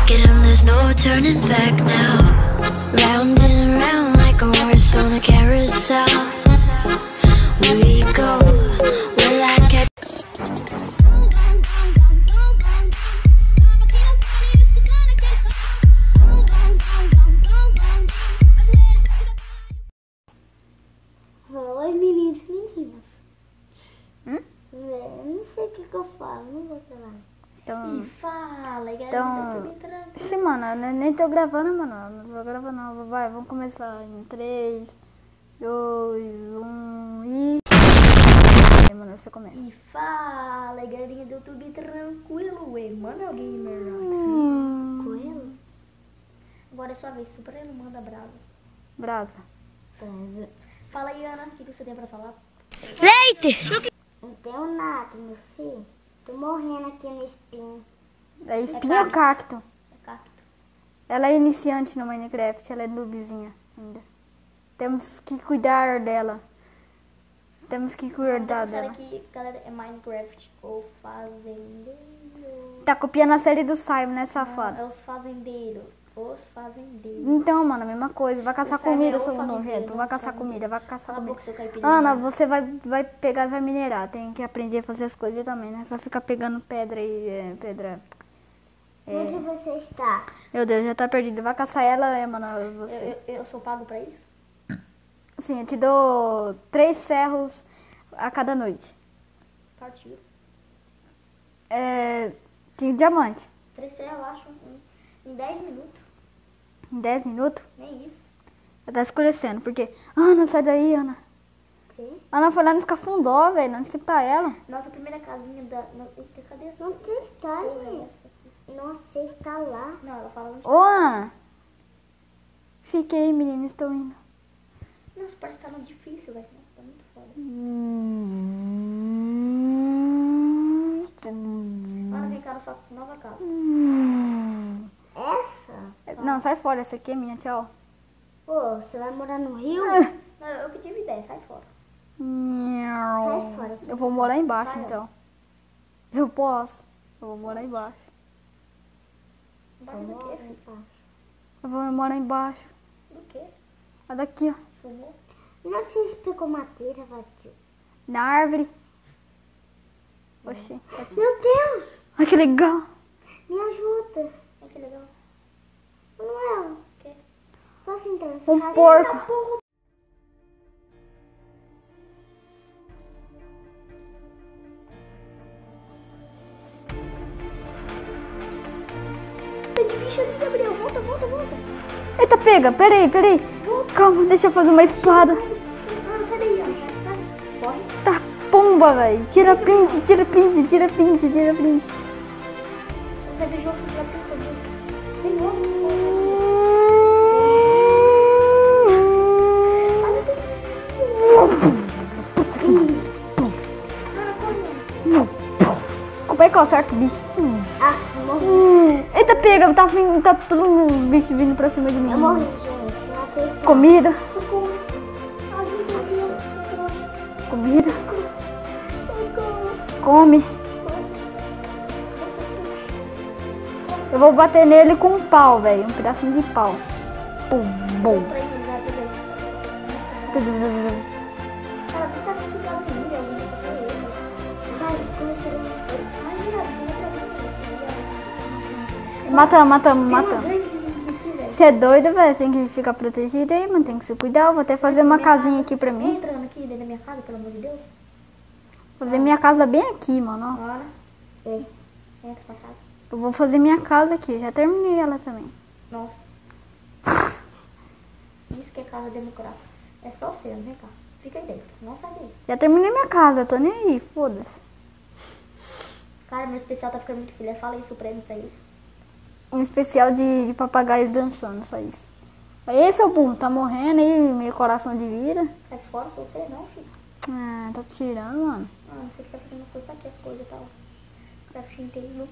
make it and there's no turning back now. Round and round like a horse on a carousel. We go, we're like a Oi, meninos e meninas. Eu não sei o que eu falo, não vou falar. Então, E fala, galera, então, tá tudo bem tranquilo. sim, mano, eu nem tô gravando, mano. Não vou gravar não. Vai, vamos começar em 3, 2, 1 e... Aí, mano, você começa. E fala, galerinha do YouTube, tranquilo, ué. Manda alguém melhor. Coelho? Agora é sua vez, Supremo manda brava. Brasa. Brasa. Fala aí, Ana, o que você tem pra falar? leite! Não tenho nada, meu filho. Tô morrendo aqui no espinho. É espinho ou cacto? É cacto. Ela é iniciante no Minecraft, ela é noobzinha ainda. Temos que cuidar dela. Temos que cuidar Essa série dela. aqui, galera, é Minecraft ou Fazendeiro. Tá copiando a série do Simon, né, safado? É os fazendeiros. Os fazendeiros. Então, mano, a mesma coisa. Vai caçar O Simon comida, é o seu fazendeiro, nojento. não Vai o caçar fazendeiro. comida, vai caçar Cala a comida. boca, seu caipira. Ana, você vai pegar e vai minerar. Tem que aprender a fazer as coisas também, né? Só ficar pegando pedra e pedra. Onde você está? Meu Deus, já tá perdido. Vai caçar ela, mano. Você. Eu sou pago pra isso? Sim, eu te dou 3 ferros a cada noite. Partiu. Tem diamante. 3 eu acho, em 10 minutos. Em 10 minutos. Nem isso. Já tá escurecendo. Porque. Ana, sai daí, Ana. Sim. Ana foi lá no escafundó, velho. Onde que tá ela? Nossa primeira casinha da... Eita, cadê essa? Não você está, gente. Nossa, você está lá. Não, ela fala onde... Ô, Ana. Fiquei, menino. Estou indo. Nossa, parece que tá muito difícil, velho. Tá muito foda. Ana, vem cá na sua nova casa. Essa? Não, sai fora. Essa aqui é minha. Tchau. Pô, você vai morar no Rio? Não, eu que tive ideia, sai fora. Sai fora. Eu vou morar embaixo, Vai, então. Eu posso. Eu vou morar embaixo. Embaixo do quê, filho? Eu vou morar embaixo. Do quê? A daqui, ó. Fumou? Não sei se pegou madeira, Vatil. Na árvore. Oxi. Meu Deus, Ai, que legal. me ajuda. Ai, que legal. Manuel, O quê? posso entrar na sua Um casa? porco. Eita, porra. Que bicho ali, Gabriel. Volta, volta, volta. Eita, pega. Peraí. Calma, deixa eu fazer uma espada. Ah, sai daí, ó. Sai. Corre. Tá pomba, velho. Tira print. Sai do jogo, você vai pensar. Tem logo. Como é que eu acerto o bicho? Ah, morri. Eita, pega. Tá todo mundo bicho vindo pra cima de mim. Eu morri, gente. Não acredito. Comida. Socorro. Comida. Come. Eu vou bater nele com um pau, velho. Um pedacinho de pau. Pum, bum. Cara, fica ficando lindo, eu vou pra ele. Matamos. Você é doido, velho? Tem que ficar protegido aí, mano. Tem que se cuidar. Eu vou até fazer uma casinha aqui pra mim. Entrando aqui dentro da minha casa, pelo amor de Deus. Fazer minha casa bem aqui, mano. Bora. Ei. Entra pra casa. Eu vou fazer minha casa aqui. Já terminei ela também. Nossa. Isso que é casa democrática. É só seu, vem cá. Fica aí dentro. Não sai daí. Já terminei minha casa. Eu tô nem aí. Foda-se. Cara, meu especial tá ficando muito filha. Fala aí, Supremo, pra ele. Um especial de papagaios dançando, só isso. Aí, seu burro, tá morrendo aí, meio coração de vida. Sai fora, sou você não, filho. Ah, tô tirando, mano. Ah, não sei que tá fazendo coisa aqui, as coisas e tal. Crafting table.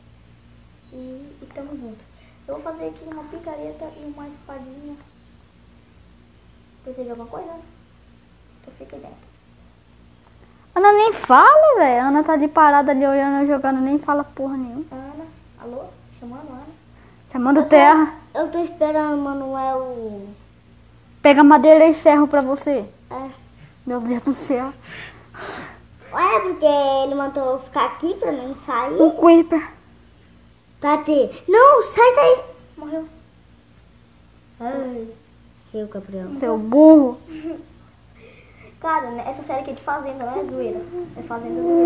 E tamo junto. Eu vou fazer aqui uma picareta e uma espadinha. Precisa de alguma coisa? Então fica aí dentro. Ana nem fala, velho. Ana tá de parada ali olhando eu jogando, nem fala porra nenhuma. Ana, alô? Chamando Ana? Chamando terra. Eu tô esperando o Manuel. Pega madeira e ferro pra você. É. Meu Deus do céu. Ué, porque ele mandou eu ficar aqui pra não sair. O Creeper. Tati, não, sai daí. Morreu. Ai, eu, Gabriel. Seu burro. Cara, né, essa série aqui é de Fazenda, não é zoeira. É Fazenda zoeira.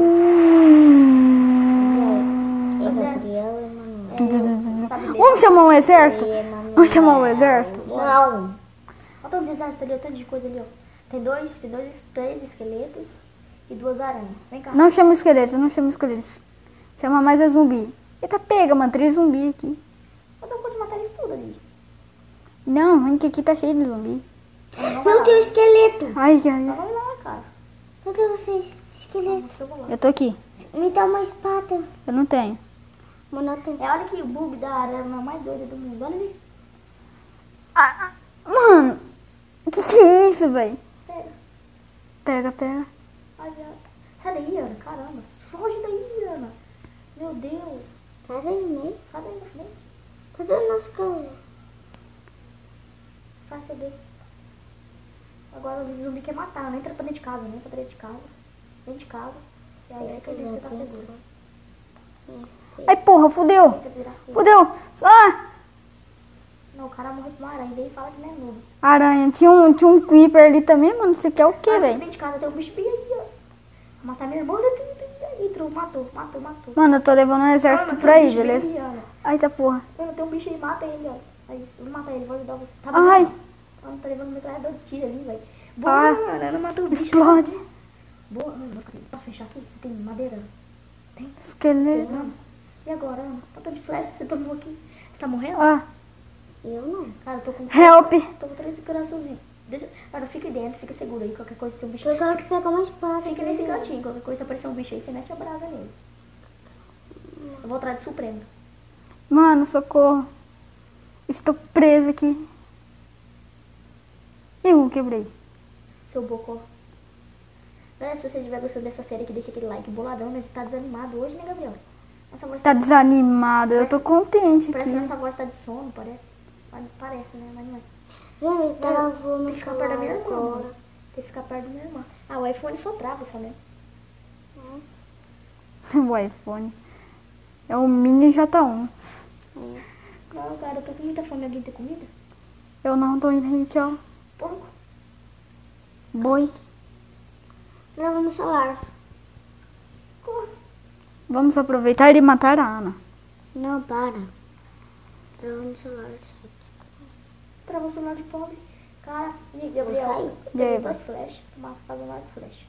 Eu, Gabriel e Manuel. Sabe dele? Vamos chamar um exército? Vamos chamar um exército? Não. Olha tanto de exército ali, tanto de coisa ali, ó. Tem três esqueletos e 2 aranhas. Vem cá. Não chama esqueletos, não chama esqueletos. Chama mais a zumbi. Eita, pega, mano, 3 zumbi aqui. Eu dou conta de matar eles tudo ali. Não, aqui tá cheio de zumbi. Não vai Não lá. tem um esqueleto. Ai, Não ai, vai lá, cara. Cadê vocês? Esqueleto. Eu vou lá. eu tô aqui. Me dá uma espada. Eu não tenho. Mano, tem. É, olha aqui, o bug da arena mais doida do mundo. Olha ali. Mano, que é isso, velho? Pega. Pega, pega. Ai, ai. Sai daí, Ana. Caramba. Foge daí, Ana. Meu Deus. Sai daí, né? Sai daí na frente. Cadê a nossa casa? Sai daí. Agora o zumbi quer matar. Não entra pra dentro de casa. Não entra pra dentro de casa. Dentro de casa. E aí é que ele tá seguro. Ai, porra, fudeu. Tenta virar assim. Fudeu. Ah, Não, o cara morreu com uma aranha. Daí ele fala que não é noob. aranha. Tinha um creeper ali também, mano. Você quer o quê, Mas velho? dentro de casa tem um bicho bem aí, ó. Matar minha irmã. Olha aqui. Entrou, matou. Mano, eu tô levando um exército Ana, pra tem um aí, bicho bem beleza? ali, Ana. Ai, tá porra. Ana, tem um bicho aí, mata ele, ó. Aí, eu vou matar ele, vou ajudar você. Tá Ai. bom, Ana, tá levando um metralhador de tiro ali, velho. Boa, Ah. Ana, Ana matou o bicho. Explode. Boa, Ana, posso fechar aqui? Você tem madeira? Esqueleto. Ana. E agora, Ana? Quanto de flecha você tomou aqui? Você tá morrendo? Ah, Eu não. Cara, eu tô com... help. Tô com 3 coraçãozinhos. Cara, fica dentro, fica seguro aí. Qualquer coisa, se um bicho... Eu quero que pegar uma espada. Fica nesse cantinho. Qualquer coisa, se aparecer um bicho aí, você mete a brasa nele. Eu vou atrás do Supremo. Mano, socorro. Estou presa aqui. Quebrei. Seu bocó. Galera, se você estiver gostando dessa série aqui, deixa aquele like boladão, mas tá desanimado hoje, né, Gabriel? Nossa voz Tá desanimado. Eu tô contente Parece aqui. que nossa voz tá de sono, parece. Parece, né? Mas não é. Gente, travou Tem no que ficar perto da minha celular irmã, agora. mano. Tem que ficar perto da minha irmã. Ah, o iPhone só trava só, né? O iPhone. É o Mini J1. Não, cara, eu tô com muita fome. Alguém tem comida? Eu não tô indo aí, tchau. Porco. Boi. Travou no celular. Corre. Vamos aproveitar e matar a Ana. Não, para. Travou no celular. Travou o celular de pobre. Cara, e Gabriel, sair. eu E aí, tenho 2 flash. Tomar fazer uma flash.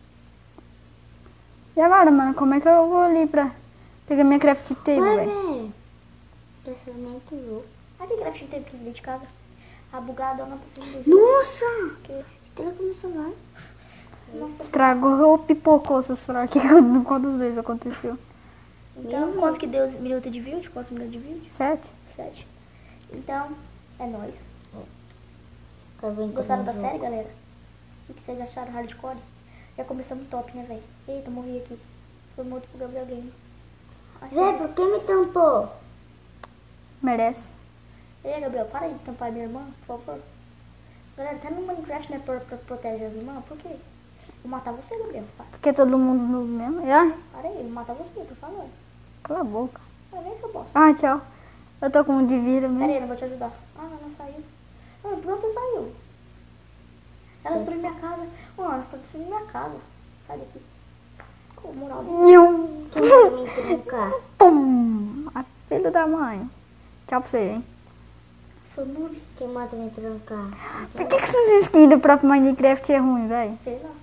E agora, mano? Como é que eu vou ali pra pegar minha craft table, Vai, velho? velho. Pensamento louco. Ah, tem crafting table aqui dentro de casa. A bugada, eu não preciso de Nossa! Que- Estragou meu celular. Nossa. Estragou ou pipocou seu celular? Que quantas vezes aconteceu? Então, quanto que deu minuto de vídeo? Quantos minutos de vídeo? 7? 7. Então, é nóis. Gostaram Gostaram da série, galera? O que vocês acharam hardcore? Já começamos top, né, velho? Eita, morri aqui. Foi morto pro Gabriel Game. Zé, por que me tampou? Merece. Ei, Gabriel, para de tampar minha irmã, por favor. Galera, até no Minecraft, né, pra proteger as irmãs. Por quê? Vou matar você, Gabriel. Porque todo mundo no mesmo. Ai, Para aí, vou matar você, eu tô falando. cala a boca. Eu nem sou bosta. Ai, tchau. Eu tô com um de vida Pera mesmo. aí, eu não vou te ajudar. Ah, não saiu. Ah, por onde você saiu? Ela destruiu minha casa. Mano, você tá destruindo minha casa. Sai daqui. Com moral. Nhum. Quem manda me trancar? Pum! A filha da mãe. Tchau pra você, hein? Sou noob. Quem manda me trancar? Por que essas skins do próprio Minecraft é ruim, velho? Sei lá.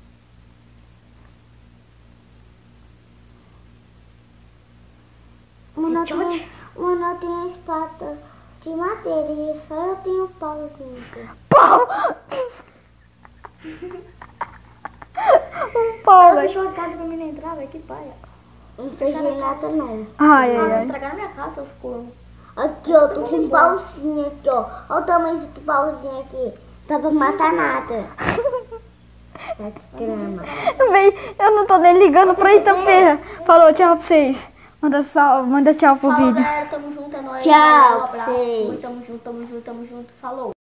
Mano, Tchau. eu tenho uma espada de madeira e só eu tenho um pauzinho aqui. Pau! Um pau, Ela velho. fechou a casa pra mim não entrar, velho. Que paia. Não fechei nada não. Ai, Nossa, ai, ai. estragaram minha casa, seus corvos. Aqui, ó, tô com um pauzinho aqui, ó. Olha o tamanho do pauzinho aqui. Não dá pra matar nada. 7 gramas. Véi, eu não tô nem ligando pra Itaferra. Falou, tchau pra vocês. Manda tchau pro Falou, vídeo. galera, tamo junto, é nóis. Tchau, Valeu, um abraço. vocês. Tamo junto. Falou.